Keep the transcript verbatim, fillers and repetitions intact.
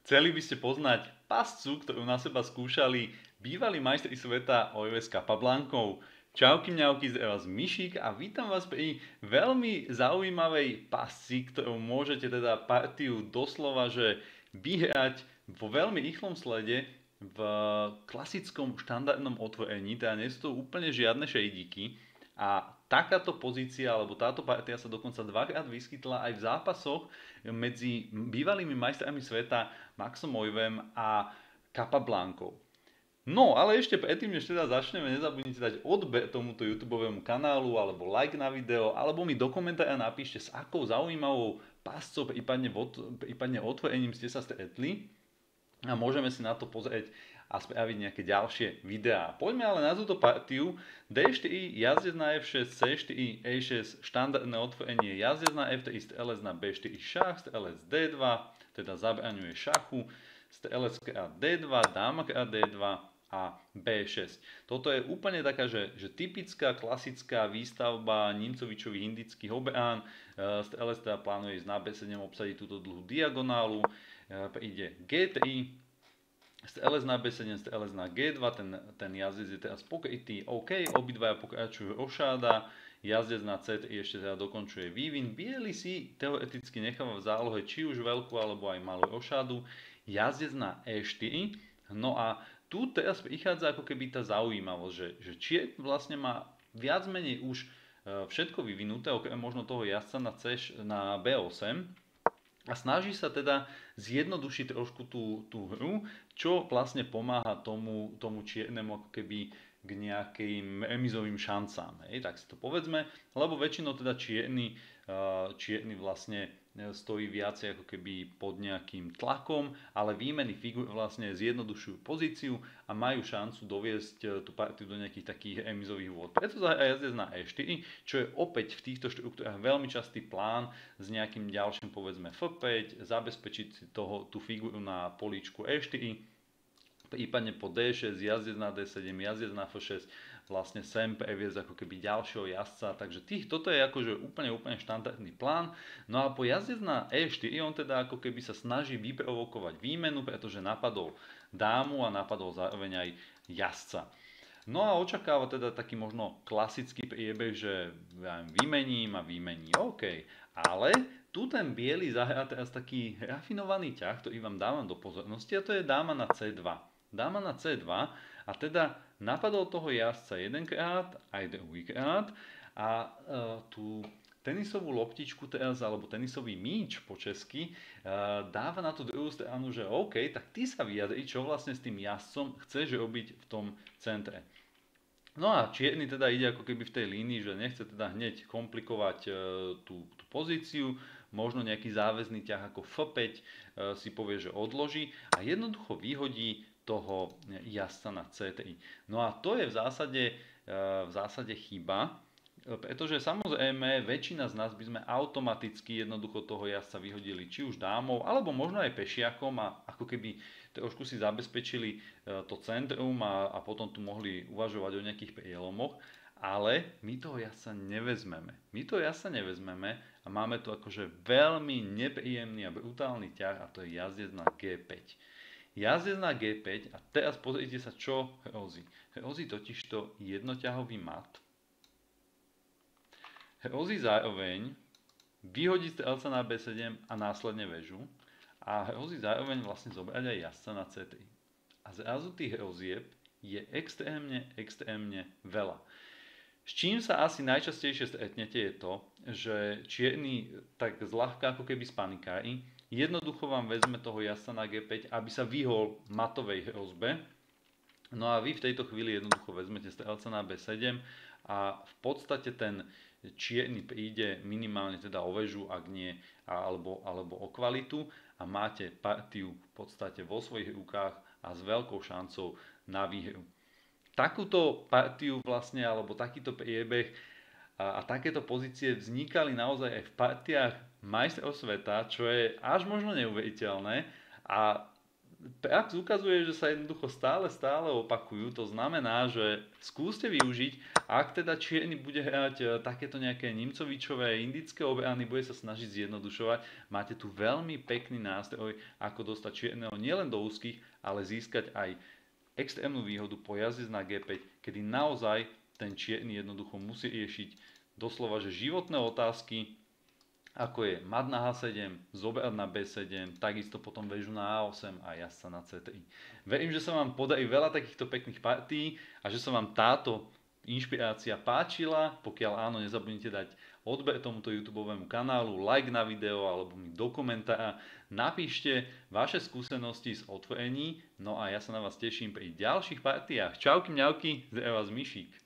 Chceli by ste poznať pascu, ktorú na seba skúšali bývalí majstri sveta ó vé es Capablancov. Čauky mňauky, z vás Myšík a vítam vás pri veľmi zaujímavej pasci, ktorou môžete teda partiu doslova, že vyhrať vo veľmi rýchlom slede v klasickom štandardnom otvorení, teda nie sú to úplne žiadne šejdiky. A takáto pozícia, alebo táto partia sa dokonca dvakrát vyskytla aj v zápasoch medzi bývalými majstrami sveta Maxom Ojvem a Capablancou. No, ale ešte predtým, než teda začneme, nezabudnite dať odber tomuto YouTubeovému kanálu, alebo like na video, alebo mi do komentára napíšte, s akou zaujímavou pascou, prípadne, prípadne otvorením ste sa stretli. A môžeme si na to pozrieť a spraviť nejaké ďalšie videá. Poďme ale na túto partiu. dé štyri, jazdec na ef šesť, cé štyri, é šesť, štandardné otvorenie, jazdec na ef tri, strelec na bé štyri šach, strelec dé dva, teda zabraňuje šachu, strelec krát dé dva, dáma krát dé dva a bé šesť. Toto je úplne taká, že, že typická, klasická výstavba Nimcovičových indických obrán. Strelec teda plánuje ísť na bé sedem, obsadiť túto dlhú diagonálu. Príde gé tri, strelec na bé sedem, strelec na gé dva, ten, ten jazdec je teraz pokrytý, OK, obidvaja pokračujú rošáda, jazdec na cé tri ešte teda dokončuje vývin, biely si teoreticky necháva v zálohe či už veľkú alebo aj malú rošádu, jazdec na é štyri, no a tu teraz prichádza ako keby tá zaujímavosť, že, že čier vlastne má viac menej už všetko vyvinuté, okrem možno toho jazdca na, C, na bé osem, a snaží sa teda zjednodušiť trošku tú, tú hru, čo vlastne pomáha tomu, tomu čiernemu ako keby k nejakým remizovým šancám. Hej, tak si to povedzme, lebo väčšinou teda čierny, čierny vlastne stojí viacej ako keby pod nejakým tlakom, ale výmeny figur vlastne zjednodušujú pozíciu a majú šancu doviesť tú partiu do nejakých takých remizových vôd. Preto zahrá jazdec na é štyri, čo je opäť v týchto štruktúrach veľmi častý plán s nejakým ďalším povedzme ef päť, zabezpečiť si toho, tú figuru na políčku é štyri, prípadne po dé šesť, jazdec na dé sedem, jazdec na ef šesť, vlastne sem previesť ako keby ďalšieho jazdca, takže tých, toto je akože úplne, úplne štandardný plán. No a po jazdec na é štyri on teda ako keby sa snaží vyprovokovať výmenu, pretože napadol dámu a napadol zároveň aj jazdca. No a očakáva teda taký možno klasický priebeh, že ja vymením a vymení, OK, ale tu ten biely zahrá teraz taký rafinovaný ťah, ktorý vám dávam do pozornosti, a to je dáma na cé dva. Dáma na cé dva a teda napadol toho jazdca jedenkrát, aj druhýkrát a e, tú tenisovú loptičku teraz, alebo tenisový míč po česky, e, dáva na tú druhú stranu, že OK, tak ty sa vyjadri, čo vlastne s tým jazdcom chceš robiť v tom centre. No a čierny teda ide ako keby v tej línii, že nechce teda hneď komplikovať e, tú, tú pozíciu, možno nejaký záväzný ťah ako ef päť e, si povie, že odloží a jednoducho vyhodí toho jazdca na cé tri. No a to je v zásade, v zásade chyba, pretože samozrejme väčšina z nás by sme automaticky jednoducho toho jazdca vyhodili či už dámou, alebo možno aj pešiakom a ako keby trošku si zabezpečili to centrum a, a potom tu mohli uvažovať o nejakých prielomoch, ale my toho jazdca nevezmeme. My toho jazdca nevezmeme a máme tu akože veľmi nepríjemný a brutálny ťah a to je jazdec na gé päť. Jazdec na gé päť a teraz pozrite sa, čo hrozí. Hrozí totižto jednoťahový mat. Hrozí zároveň vyhodiť strelca na bé sedem a následne väžu. A hrozí zároveň vlastne zobrať aj jazdca na cé tri. A zrazu tých hrozieb je extrémne, extrémne veľa. S čím sa asi najčastejšie stretnete je to, že čierny tak zľahka ako keby spanikári, jednoducho vám vezme toho jazdca na gé päť, aby sa vyhol matovej hrozbe. No a vy v tejto chvíli jednoducho vezmete strelca na bé sedem a v podstate ten čierny príde minimálne teda o väžu, ak nie, alebo, alebo o kvalitu a máte partiu v podstate vo svojich rukách a s veľkou šancou na výhru. Takúto partiu vlastne, alebo takýto priebeh a, a takéto pozície vznikali naozaj aj v partiách majstrov sveta, čo je až možno neuveriteľné a prax ukazuje, že sa jednoducho stále, stále opakujú. To znamená, že skúste využiť, ak teda čierny bude hrať e, takéto nejaké Nimcovičové indické obrany, bude sa snažiť zjednodušovať. Máte tu veľmi pekný nástroj, ako dostať čierneho nielen do úzkých, ale získať aj extrémnu výhodu po jazde na gé päť, kedy naozaj ten čierny jednoducho musí riešiť doslova, že životné otázky, ako je mat na há sedem, zobrať na bé sedem, takisto potom väžu na á osem a jazdca na cé tri. Verím, že sa vám podarí veľa takýchto pekných partií a že sa vám táto inšpirácia páčila. Pokiaľ áno, nezabudnite dať odber tomuto YouTubeovému kanálu, like na video alebo mi do komentára. Napíšte vaše skúsenosti z otvorení, no a ja sa na vás teším pri ďalších partiách. Čauky mňauky, zdravím vás Mišík.